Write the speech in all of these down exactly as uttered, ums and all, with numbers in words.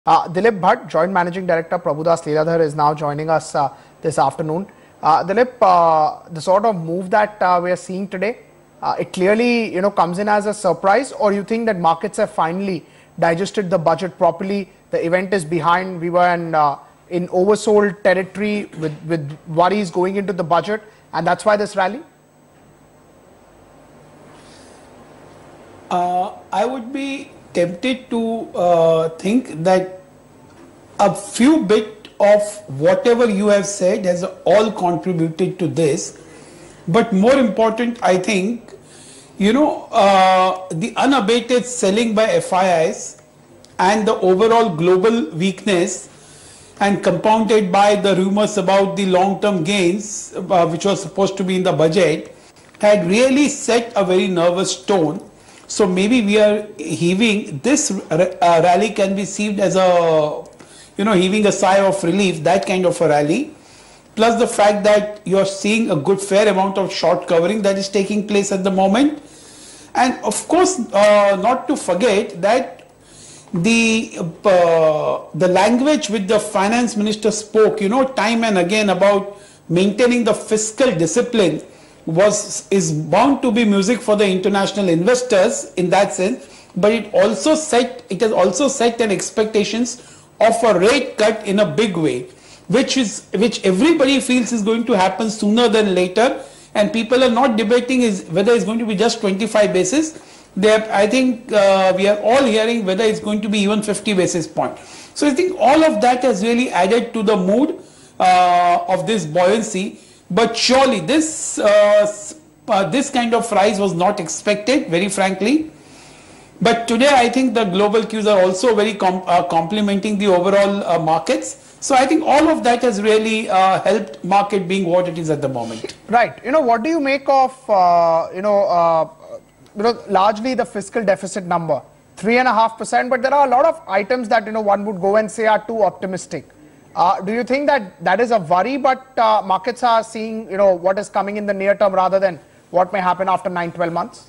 Uh, Dilip Bhatt, Joint Managing Director, Prabhudas Leeladhar, is now joining us uh, this afternoon. Uh, Dilip, uh, the sort of move that uh, we are seeing today, uh, it clearly, you know, comes in as a surprise, or you think that markets have finally digested the budget properly? The event is behind. We were in, uh, in oversold territory with, with worries going into the budget, and that's why this rally? Uh, I would be tempted to uh, think that a few bit of whatever you have said has all contributed to this, but more important, I think, you know, uh, the unabated selling by F I Is and the overall global weakness, and compounded by the rumors about the long-term gains, uh, which was supposed to be in the budget, had really set a very nervous tone. So maybe we are heaving, this uh, rally can be seen as a, you know, heaving a sigh of relief, that kind of a rally. Plus the fact that you are seeing a good fair amount of short covering that is taking place at the moment. And of course, uh, not to forget that the, uh, the language which the finance minister spoke, you know, time and again about maintaining the fiscal discipline was is bound to be music for the international investors in that sense, but it also set it has also set an expectations of a rate cut in a big way, which is which everybody feels is going to happen sooner than later, and people are not debating is whether it's going to be just twenty-five basis. They are, I think uh, we are all hearing whether it's going to be even fifty basis point. So I think all of that has really added to the mood uh, of this buoyancy. But surely this uh, uh, this kind of rise was not expected, very frankly. But today I think the global cues are also very com uh, complementing the overall uh, markets. So I think all of that has really uh, helped market being what it is at the moment. Right. You know, what do you make of, uh, you know, uh, you know, largely the fiscal deficit number, three and a half percent, but there are a lot of items that, you know, one would go and say are too optimistic. Uh, do you think that that is a worry, but uh, markets are seeing, you know, what is coming in the near term rather than what may happen after nine, twelve months?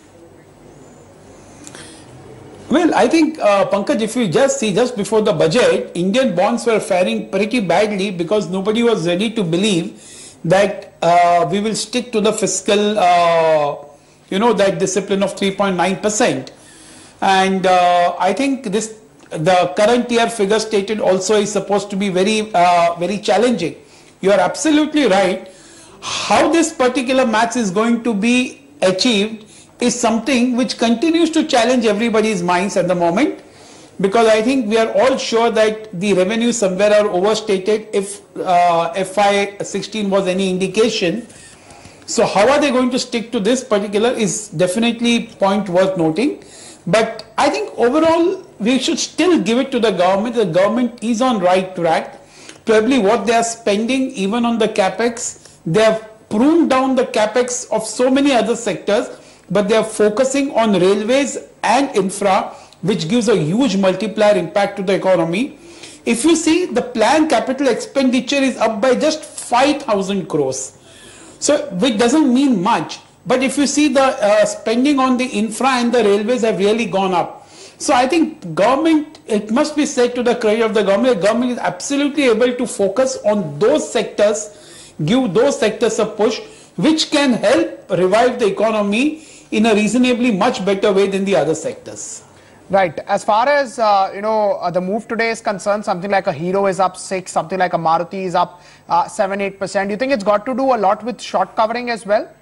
Well, I think, uh, Pankaj, if you just see, just before the budget, Indian bonds were faring pretty badly because nobody was ready to believe that uh, we will stick to the fiscal, uh, you know, that discipline of three point nine percent. And uh, I think this the current year figure stated also is supposed to be very, uh, very challenging. You are absolutely right. How this particular maths is going to be achieved is something which continues to challenge everybody's minds at the moment, because I think we are all sure that the revenue somewhere are overstated if uh, F Y sixteen was any indication. So how are they going to stick to this particular is definitely point worth noting. But I think overall we should still give it to the government. The government is on right track. Probably what they are spending even on the capex, they have pruned down the capex of so many other sectors, but they are focusing on railways and infra, which gives a huge multiplier impact to the economy. If you see, the planned capital expenditure is up by just five thousand crores. So which doesn't mean much. But if you see the uh, spending on the infra and the railways have really gone up. So I think government, it must be said to the credit of the government, the government is absolutely able to focus on those sectors, give those sectors a push, which can help revive the economy in a reasonably much better way than the other sectors. Right. As far as, uh, you know, uh, the move today is concerned, something like a Hero is up six, something like a Maruti is up uh, seven, eight percent. Do you think it's got to do a lot with short covering as well?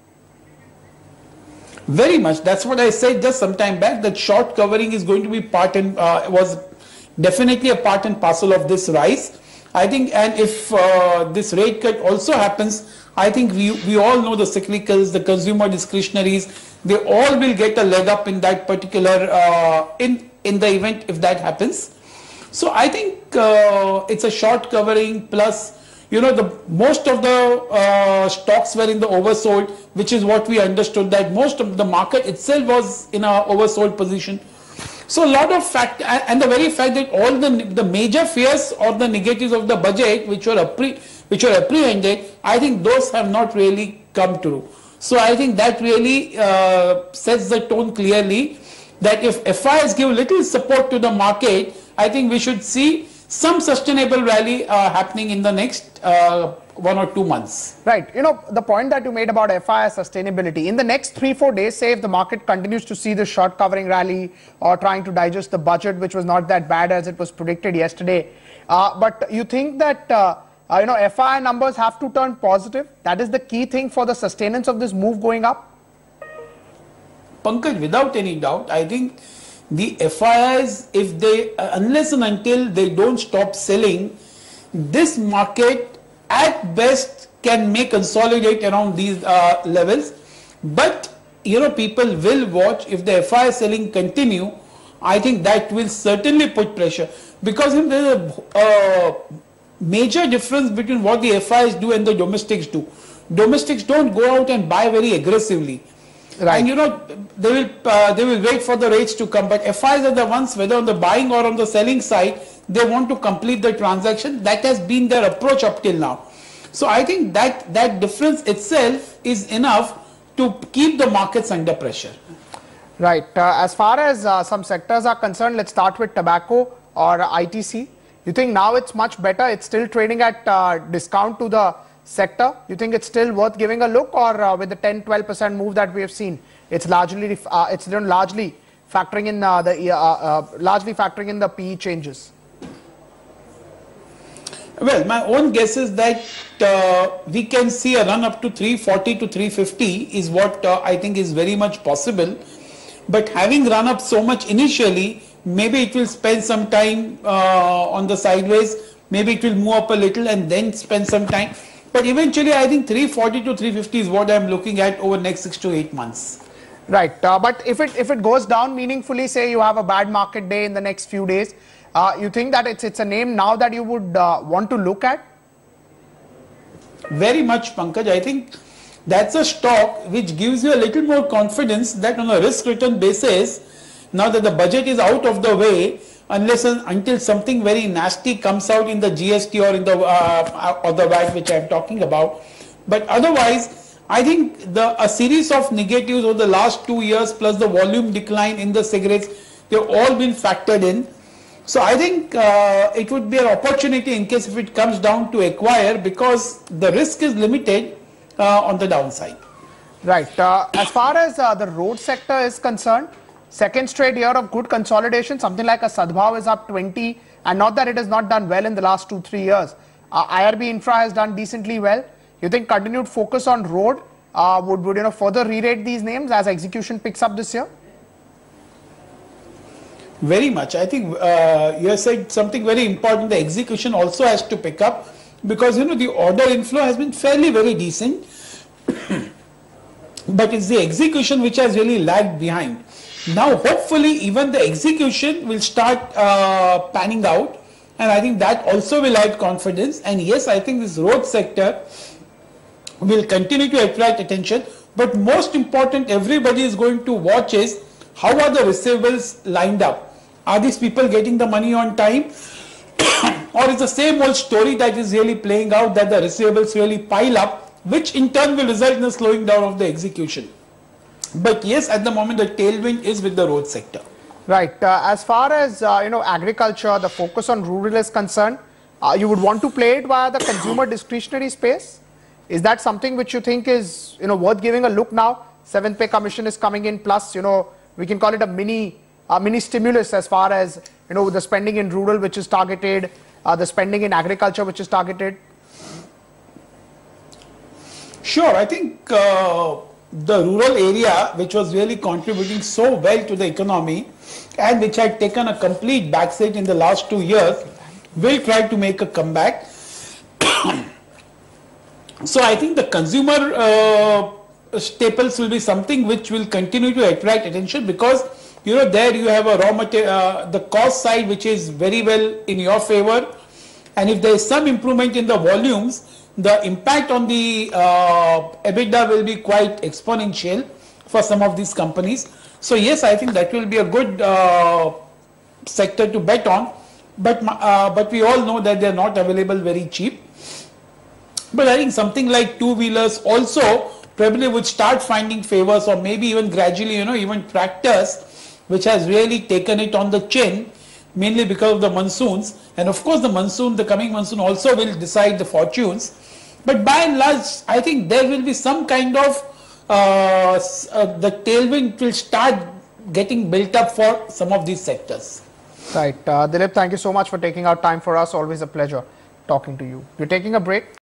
Very much. That's what I said just some time back, that short covering is going to be part and uh, was definitely a part and parcel of this rise. I think, and if uh, this rate cut also happens, I think we, we all know the cyclicals, the consumer discretionaries, they all will get a leg up in that particular, uh, in, in the event if that happens. So I think uh, it's a short covering plus, you know, the most of the uh, stocks were in the oversold, which is what we understood, that most of the market itself was in a oversold position. So a lot of fact, and the very fact that all the the major fears or the negatives of the budget, which were appre which were apprehended, I think those have not really come true. So I think that really uh, sets the tone clearly that if F Is give little support to the market, I think we should see some sustainable rally uh, happening in the next uh, one or two months. Right. You know, the point that you made about F I I sustainability, in the next three, four days, say if the market continues to see the short covering rally or trying to digest the budget, which was not that bad as it was predicted yesterday, uh, but you think that, uh, uh, you know, F I I numbers have to turn positive? That is the key thing for the sustenance of this move going up? Pankaj, without any doubt, I think the F I Is, if they, uh, unless and until they don't stop selling, this market at best can may consolidate around these uh, levels. But, you know, people will watch. If the F I I selling continue, I think that will certainly put pressure, because if there is a uh, major difference between what the F I Is do and the domestics do. Domestics don't go out and buy very aggressively. Right. And you know, they will uh, they will wait for the rates to come, but F I Is are the ones, whether on the buying or on the selling side, they want to complete the transaction. That has been their approach up till now. So I think that that difference itself is enough to keep the markets under pressure. Right. Uh, as far as uh, some sectors are concerned, let's start with tobacco or I T C. You think now it's much better? It's still trading at uh, discount to the sector. You think it's still worth giving a look, or uh, with the ten to twelve percent move that we have seen, it's largely uh, it's done largely factoring in uh, the uh, uh, largely factoring in the P E changes? Well, my own guess is that uh, we can see a run up to three forty to three fifty is what uh, I think is very much possible. But having run up so much initially, maybe it will spend some time uh, on the sideways. Maybe it will move up a little and then spend some time. But eventually, I think three forty to three fifty is what I'm looking at over the next six to eight months. Right. Uh, but if it if it goes down meaningfully, say you have a bad market day in the next few days, uh, you think that it's it's a name now that you would uh, want to look at? Very much, Pankaj. I think that's a stock which gives you a little more confidence that on a risk-return basis, now that the budget is out of the way, unless and until something very nasty comes out in the G S T or in the uh, or the V A T which I am talking about. But otherwise, I think the a series of negatives over the last two years plus the volume decline in the cigarettes, they've all been factored in. So I think uh, it would be an opportunity in case if it comes down to acquire, because the risk is limited uh, on the downside. Right. Uh, as far as uh, the road sector is concerned, second straight year of good consolidation, something like a Sadbhav is up twenty, and not that it has not done well in the last two, three years. Uh, I R B Infra has done decently well. You think continued focus on road uh, would, would you know, further re-rate these names as execution picks up this year? Very much. I think uh, you have said something very important. The execution also has to pick up, because you know the order inflow has been fairly very decent, but it's the execution which has really lagged behind. Now, hopefully, even the execution will start uh, panning out, and I think that also will add confidence. And yes, I think this road sector will continue to attract attention. But most important, everybody is going to watch is how are the receivables lined up? Are these people getting the money on time? Or is the same old story that is really playing out, that the receivables really pile up, which in turn will result in a slowing down of the execution? But yes, at the moment the tailwind is with the road sector. Right. Uh, as far as uh, you know, agriculture, the focus on rural is concerned, uh, you would want to play it via the consumer discretionary space. Is that something which you think is you know worth giving a look now? Seventh pay commission is coming in, plus you know we can call it a mini uh, mini stimulus as far as you know the spending in rural which is targeted, uh, the spending in agriculture which is targeted. Sure, I think. Uh, The rural area, which was really contributing so well to the economy and which had taken a complete backseat in the last two years, will try to make a comeback. So I think the consumer uh, staples will be something which will continue to attract attention, because you know there you have a raw material, uh, the cost side which is very well in your favor, and if there is some improvement in the volumes, the impact on the uh, EBITDA will be quite exponential for some of these companies. So yes, I think that will be a good uh, sector to bet on, but uh, but we all know that they are not available very cheap. But I think something like two-wheelers also probably would start finding favors, or maybe even gradually, you know, even tractors, which has really taken it on the chin, mainly because of the monsoons, and of course the monsoon, the coming monsoon also will decide the fortunes. But by and large, I think there will be some kind of uh, uh, the tailwind will start getting built up for some of these sectors. Right. Uh, Dilip, thank you so much for taking out time for us. Always a pleasure talking to you. We're taking a break.